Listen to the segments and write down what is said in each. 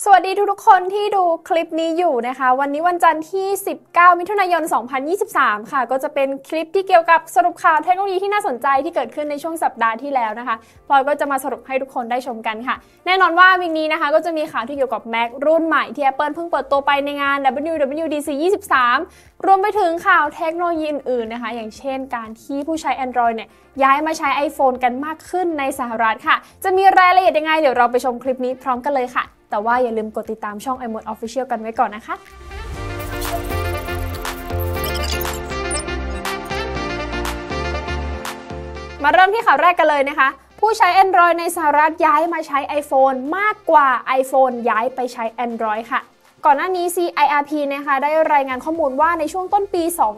สวัสดีทุกคนที่ดูคลิปนี้อยู่นะคะวันนี้วันจันทร์ที่19มิถุนายน2023ค่ะก็จะเป็นคลิปที่เกี่ยวกับสรุปข่าวเทคโนโลยีที่น่าสนใจที่เกิดขึ้นในช่วงสัปดาห์ที่แล้วนะคะพลอยก็จะมาสรุปให้ทุกคนได้ชมกันค่ะแน่นอนว่าวีคนี้นะคะก็จะมีข่าวที่เกี่ยวกับ Mac รุ่นใหม่ที่ Apple เพิ่งเปิดตัวไปในงาน WWDC 23รวมไปถึงข่าวเทคโนโลยีอื่นๆนะคะอย่างเช่นการที่ผู้ใช้ Android เนี่ยย้ายมาใช้ iPhone กันมากขึ้นในสหรัฐค่ะจะมีรายละเอียดยังไงเดี๋ยวเราไปชมคลิปนี้พร้อมกันเลยค่ะแต่ว่าอย่าลืมกดติดตามช่อง iMode Official กันไว้ก่อนนะคะมาเริ่มที่ข่าวแรกกันเลยนะคะผู้ใช้ Android ในสหรัฐย้ายมาใช้ iPhone มากกว่า iPhone ย้ายไปใช้ Android ค่ะก่อนหน้านี้ CIRP นะคะได้รายงานข้อมูลว่าในช่วงต้นปี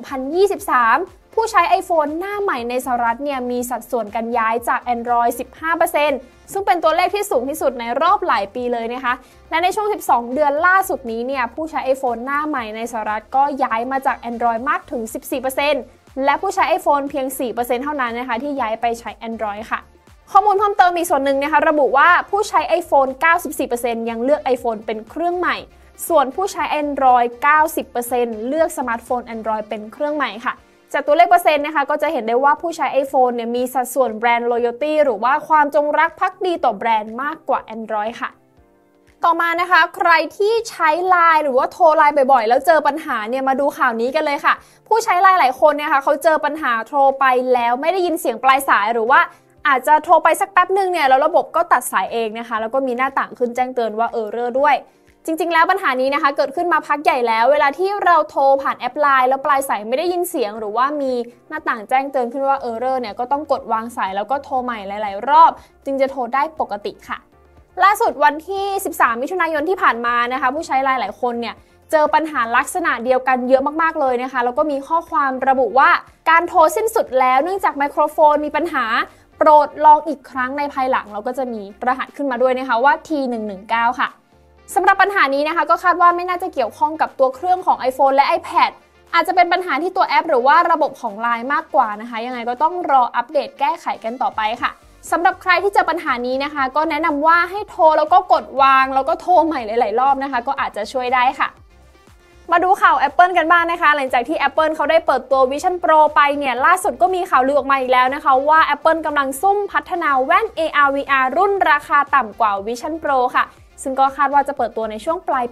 2023 ผู้ใช้ iPhone หน้าใหม่ในสหรัฐเนี่ยมีสัดส่วนการย้ายจาก Android 15%ซึ่งเป็นตัวเลขที่สูงที่สุดในรอบหลายปีเลยนะคะและในช่วง 12 เดือนล่าสุดนี้เนี่ยผู้ใช้ iPhone หน้าใหม่ในสหรัฐก็ย้ายมาจาก Android มากถึง 14%และผู้ใช้ iPhone เพียง 4% เท่านั้นนะคะที่ย้ายไปใช้ Android ค่ะข้อมูลเพิ่มเติมอีกส่วนหนึ่งนะคะระบุว่าผู้ใช้ iPhone 94% ยังเลือก iPhone เป็นเครื่องใหม่ส่วนผู้ใช้ Android 90% เลือกสมาร์ทโฟน Android เป็นเครื่องใหม่ค่ะจากตัวเลขเปอร์เซ็นต์นะคะก็จะเห็นได้ว่าผู้ใช้ iPhone เนี่ยมีสัดส่วนแบรนด์ loyalty หรือว่าความจงรักภักดีต่อแบรนด์มากกว่า Android ค่ะต่อมานะคะใครที่ใช้ LINE หรือว่าโทร LINE บ่อยๆแล้วเจอปัญหาเนี่ยมาดูข่าวนี้กันเลยค่ะผู้ใช้ LINE หลายคนเนี่ยค่ะเขาเจอปัญหาโทรไปแล้วไม่ได้ยินเสียงปลายสายหรือว่าอาจจะโทรไปสักแป๊บนึงเนี่ยแล้วระบบก็ตัดสายเองนะคะแล้วก็มีหน้าต่างขึ้นแจ้งเตือนว่าerror ด้วยจริงๆแล้วปัญหานี้นะคะเกิดขึ้นมาพักใหญ่แล้วเวลาที่เราโทรผ่านแอป LINE แล้วปลายสายไม่ได้ยินเสียงหรือว่ามีหน้าต่างแจ้งเตือนขึ้นว่าerror เนี่ยก็ต้องกดวางสายแล้วก็โทรใหม่หลายๆรอบจึงจะโทรได้ปกติค่ะล่าสุดวันที่13มิถุนายนที่ผ่านมานะคะผู้ใช้ LINE หลายคนเนี่ยเจอปัญหาลักษณะเดียวกันเยอะมากๆเลยนะคะแล้วก็มีข้อความระบุว่าการโทรสิ้นสุดแล้วเนื่องจากไมโครโฟนมีปัญหาโปรดลองอีกครั้งในภายหลังเราก็จะมีรหัสขึ้นมาด้วยนะคะว่า T119 ค่ะสำหรับปัญหานี้นะคะก็คาดว่าไม่น่าจะเกี่ยวข้องกับตัวเครื่องของ iPhone และ iPad อาจจะเป็นปัญหาที่ตัวแอปหรือว่าระบบของ LINE มากกว่านะคะยังไงก็ต้องรออัปเดตแก้ไขกันต่อไปค่ะสำหรับใครที่เจอปัญหานี้นะคะก็แนะนำว่าให้โทรแล้วก็กดวางแล้วก็โทรใหม่หลายๆรอบนะคะก็อาจจะช่วยได้ค่ะมาดูข่าว Apple กันบ้างนะคะหลังจากที่ Apple เขาได้เปิดตัว Vision Pro ไปเนี่ยล่าสุดก็มีข่าวลือออกมาอีกแล้วนะคะว่า Apple กำลังซุ่มพัฒนาแว่น AR/VR รุ่นราคาต่ำกว่า Vision Pro ค่ะซึ่งก็คาดว่าจะเปิดตัวในช่วงปลายปี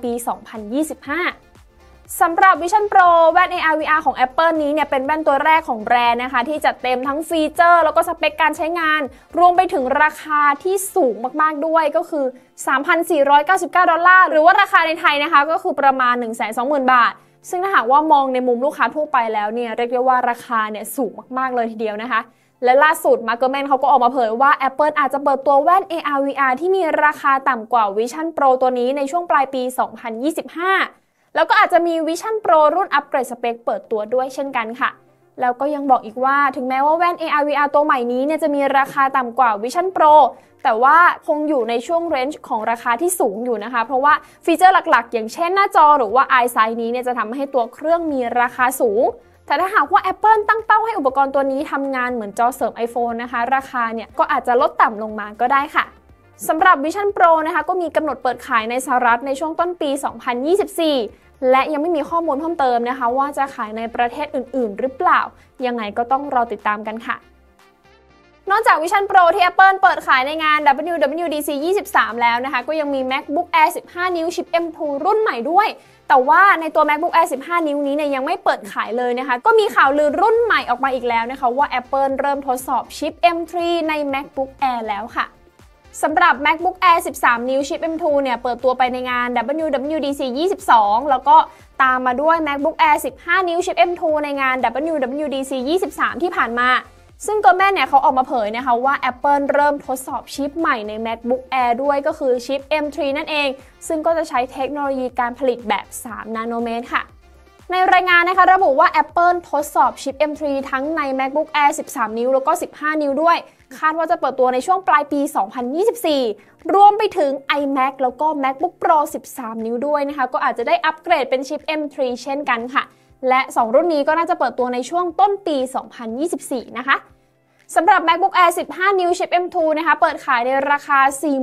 2025 สำหรับ Vision Pro แว่น AR/VR ของ Apple นี้เนี่ยเป็นแว่นตัวแรกของแบรนด์นะคะที่จัดเต็มทั้งฟีเจอร์แล้วก็สเปคการใช้งานรวมไปถึงราคาที่สูงมากๆด้วยก็คือ $3,499 หรือว่าราคาในไทยนะคะก็คือประมาณ 120,000 บาทซึ่งถ้าหากว่ามองในมุมลูกค้าทั่วไปแล้วเนี่ยเรียกได้ว่าราคาเนี่ยสูงมากๆเลยทีเดียวนะคะและล่าสุดมาร์คเกอร์แมนเขาก็ออกมาเผยว่า Apple อาจจะเปิดตัวแว่น AR/VR ที่มีราคาต่ำกว่า Vision Pro ตัวนี้ในช่วงปลายปี 2025 แล้วก็อาจจะมี Vision Pro รุ่นอัปเกรดสเปคเปิดตัวด้วยเช่นกันค่ะแล้วก็ยังบอกอีกว่าถึงแม้ว่าแว่น AR/VR ตัวใหม่นี้เนี่ยจะมีราคาต่ำกว่า Vision Pro แต่ว่าคงอยู่ในช่วงเรนจ์ของราคาที่สูงอยู่นะคะเพราะว่าฟีเจอร์หลักๆอย่างเช่นหน้าจอหรือว่า Eye Size นี้เนี่ยจะทำให้ตัวเครื่องมีราคาสูงแต่ถ้าหากว่า Apple ตั้งเป้าให้อุปกรณ์ตัวนี้ทำงานเหมือนจอเสริม iPhone นะคะราคาเนี่ยก็อาจจะลดต่ำลงมาก็ได้ค่ะสำหรับ Vision Pro นะคะก็มีกำหนดเปิดขายในสหรัฐในช่วงต้นปี 2024 และยังไม่มีข้อมูลเพิ่มเติมนะคะว่าจะขายในประเทศอื่นๆหรือเปล่ายังไงก็ต้องรอติดตามกันค่ะนอกจาก Vision Pro ที่ Apple เปิดขายในงาน WWDC 23 แล้วนะคะก็ยังมี MacBook Air 15 นิ้วชิป M2 รุ่นใหม่ด้วยแต่ว่าในตัว MacBook Air 15 นิ้วนี้เนี่ยยังไม่เปิดขายเลยนะคะก็มีข่าวลือรุ่นใหม่ออกมาอีกแล้วนะคะว่า Apple เริ่มทดสอบชิป M3 ใน MacBook Air แล้วค่ะสำหรับ MacBook Air 13 นิ้วชิป M2 เนี่ยเปิดตัวไปในงาน WWDC 22 แล้วก็ตามมาด้วย MacBook Air 15 นิ้วชิป M2 ในงาน WWDC 23 ที่ผ่านมาซึ่งก็แม่เนี่ยเขาออกมาเผยนะคะว่า Apple เริ่มทดสอบชิปใหม่ใน MacBook Air ด้วยก็คือชิป M3 นั่นเองซึ่งก็จะใช้เทคโนโลยีการผลิตแบบ3นาโนเมตรค่ะในรายงานนะคะระบุว่า Apple ทดสอบชิป M3 ทั้งใน MacBook Air 13 นิ้วแล้วก็15 นิ้วด้วยคาดว่าจะเปิดตัวในช่วงปลายปี 2024 รวมไปถึง iMac แล้วก็ MacBook Pro 13 นิ้วด้วยนะคะก็อาจจะได้อัปเกรดเป็นชิป M3 เช่นกันค่ะและ2รุ่นนี้ก็น่าจะเปิดตัวในช่วงต้นปี 2024 นะคะสำหรับ MacBook Air 15 นิ้วชิป M2 นะคะเปิดขายในราคา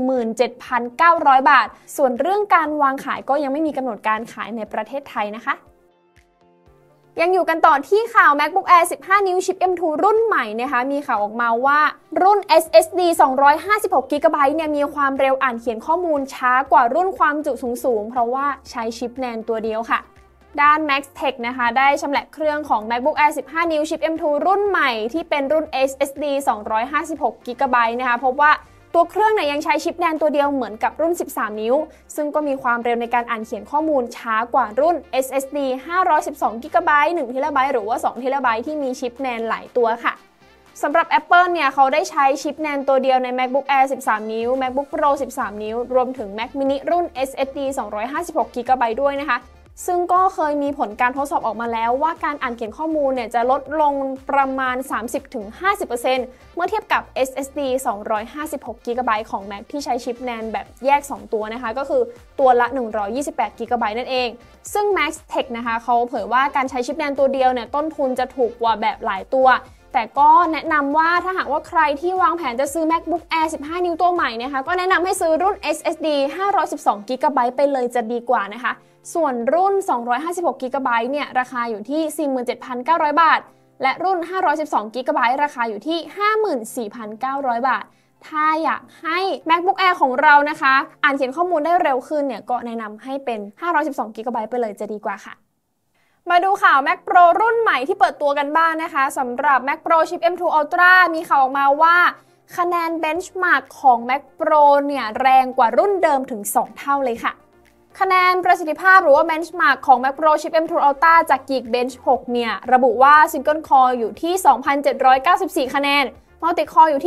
47,900 บาทส่วนเรื่องการวางขายก็ยังไม่มีกำหนดการขายในประเทศไทยนะคะยังอยู่กันต่อที่ข่าว MacBook Air 15 นิ้วชิป M2 รุ่นใหม่นะคะมีข่าวออกมาว่ารุ่น SSD 256GB เนี่ยมีความเร็วอ่านเขียนข้อมูลช้ากว่ารุ่นความจุสูงเพราะว่าใช้ชิปแนนตัวเดียวค่ะด้าน Maxtech นะคะได้ชำแหละเครื่องของ MacBook Air 15 นิ้วชิป M2 รุ่นใหม่ที่เป็นรุ่น SSD 256GB นะคะพบว่าตัวเครื่องเนี่ยยังใช้ชิปแนนตัวเดียวเหมือนกับรุ่น 13 นิ้วซึ่งก็มีความเร็วในการอ่านเขียนข้อมูลช้ากว่ารุ่น SSD 512GB 1TB หรือว่า 2TB ที่มีชิปแนนหลายตัวค่ะสำหรับ Apple เนี่ยเขาได้ใช้ชิปแนนตัวเดียวใน MacBook Air 13 นิ้ว MacBook Pro 13 นิ้วรวมถึง Mac mini รุ่น SSD 256GB ด้วยนะคะซึ่งก็เคยมีผลการทดสอบออกมาแล้วว่าการอ่านเขียนข้อมูลเนี่ยจะลดลงประมาณ 30-50% เมื่อเทียบกับ SSD 256GB ของ Mac ที่ใช้ชิปแนนแบบแยก 2 ตัวนะคะก็คือตัวละ 128GB นั่นเองซึ่ง Maxtech นะคะเขาเผยว่าการใช้ชิปแนนตัวเดียวเนี่ยต้นทุนจะถูกกว่าแบบหลายตัวแต่ก็แนะนำว่าถ้าหากว่าใครที่วางแผนจะซื้อ MacBook Air 15 นิ้วตัวใหม่นะคะก็แนะนำให้ซื้อรุ่น SSD 512GB ไปเลยจะดีกว่านะคะส่วนรุ่น 256GB เนี่ยราคาอยู่ที่ 47,900 บาทและรุ่น 512GB ราคาอยู่ที่ 54,900 บาทถ้าอยากให้ MacBook Air ของเรานะคะอ่านเขียนข้อมูลได้เร็วขึ้นเนี่ยก็แนะนำให้เป็น 512GB ไปเลยจะดีกว่าค่ะมาดูข่าว Mac Pro รุ่นใหม่ที่เปิดตัวกันบ้างนะคะสำหรับ Mac Pro Chip M2 Ultra มีข่าวออกมาว่าคะแนน Benchmark ของ Mac Pro เนี่ยแรงกว่ารุ่นเดิมถึง 2 เท่าเลยค่ะคะแนนประสิทธิภาพหรือว่า Benchmark ของ Mac Pro Chip M2 Ultra จาก Geekbench 6 เนี่ยระบุว่า Single Core อยู่ที่ 2,794 คะแนน Multi Core อยู่ที่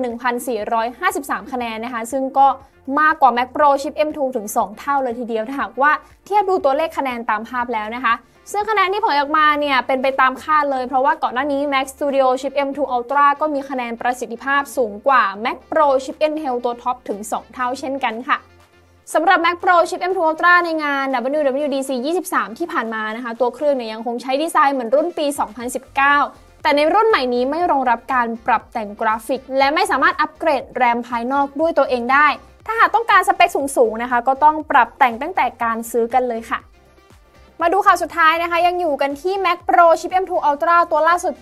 21,453 คะแนนนะคะซึ่งก็มากกว่า Mac Pro Chip M2 ถึง 2 เท่าเลยทีเดียวถ้าหากว่าเทียบดูตัวเลขคะแนนตามภาพแล้วนะคะซึ่งคะแนนที่เผยออกมาเนี่ยเป็นไปตามคาดเลยเพราะว่าก่อนหน้านี้ Mac Studio Chip M2 Ultra ก็มีคะแนนประสิทธิภาพสูงกว่า Mac Pro Chip Intel ตัวท็อปถึง 2 เท่าเช่นกันค่ะสำหรับ Mac Pro Chip M2 Ultra ในงาน WWDC 23 ที่ผ่านมานะคะตัวเครื่องเนี่ยยังคงใช้ดีไซน์เหมือนรุ่นปี 2019 แต่ในรุ่นใหม่นี้ไม่รองรับการปรับแต่งกราฟิกและไม่สามารถอัปเกรดแรมภายนอกด้วยตัวเองได้ถ้าหากต้องการสเปคสูงๆนะคะก็ต้องปรับแต่งตั้งแต่การซื้อกันเลยค่ะมาดูข่าวสุดท้ายนะคะยังอยู่กันที่ Mac Pro Chip M2 Ultra ตัวล่าสุดปี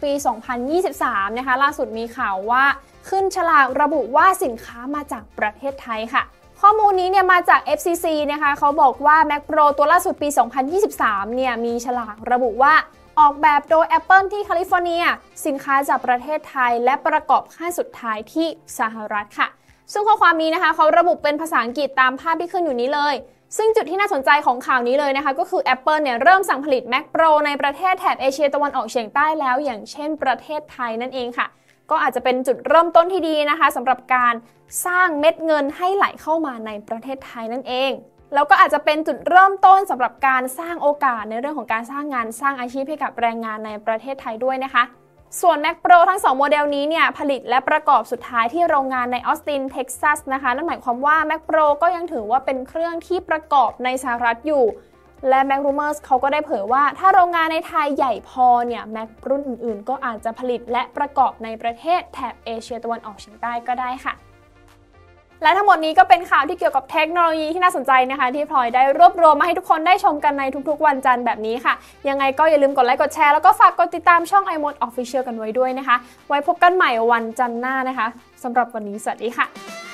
2023 นะคะล่าสุดมีข่าวว่าขึ้นฉลากระบุว่าสินค้ามาจากประเทศไทยค่ะข้อมูลนี้เนี่ยมาจาก FCC นะคะเขาบอกว่า Mac Pro ตัวล่าสุดปี 2023 เนี่ยมีฉลากระบุว่าออกแบบโดย Apple ที่แคลิฟอร์เนียสินค้าจากประเทศไทยและประกอบค่ายสุดท้ายที่สหรัฐค่ะซึ่งข้อความนี้นะคะเขาระบุเป็นภาษาอังกฤษตามภาพที่ขึ้นอยู่นี้เลยซึ่งจุดที่น่าสนใจของข่าวนี้เลยนะคะก็คือ Apple เนี่ยเริ่มสั่งผลิต Mac Pro ในประเทศแถบเอเชียตะวันออกเฉียงใต้แล้วอย่างเช่นประเทศไทยนั่นเองค่ะก็อาจจะเป็นจุดเริ่มต้นที่ดีนะคะสำหรับการสร้างเม็ดเงินให้ไหลเข้ามาในประเทศไทยนั่นเองแล้วก็อาจจะเป็นจุดเริ่มต้นสำหรับการสร้างโอกาสในเรื่องของการสร้างงานสร้างอาชีพให้กับแรงงานในประเทศไทยด้วยนะคะส่วน Mac Pro ทั้ง2โมเดลนี้เนี่ยผลิตและประกอบสุดท้ายที่โรงงานในออสตินเท็กซัสนะคะนั่นหมายความว่า Mac Pro ก็ยังถือว่าเป็นเครื่องที่ประกอบในสหรัฐอยู่และ Mac Rumors เขาก็ได้เผยว่าถ้าโรงงานในไทยใหญ่พอเนี่ย Mac รุ่นอื่นๆก็อาจจะผลิตและประกอบในประเทศแถบเอเชียตะวันออกเฉียงใต้ก็ได้ค่ะและทั้งหมดนี้ก็เป็นข่าวที่เกี่ยวกับเทคโนโลยีที่น่าสนใจนะคะที่พลอยได้รวบรวมมาให้ทุกคนได้ชมกันในทุกๆวันจันทร์แบบนี้ค่ะยังไงก็อย่าลืมกดไลค์กดแชร์แล้วก็ฝากกดติดตามช่อง iMode Official กันไว้ด้วยนะคะไว้พบกันใหม่วันจันทร์หน้านะคะสำหรับวันนี้สวัสดีค่ะ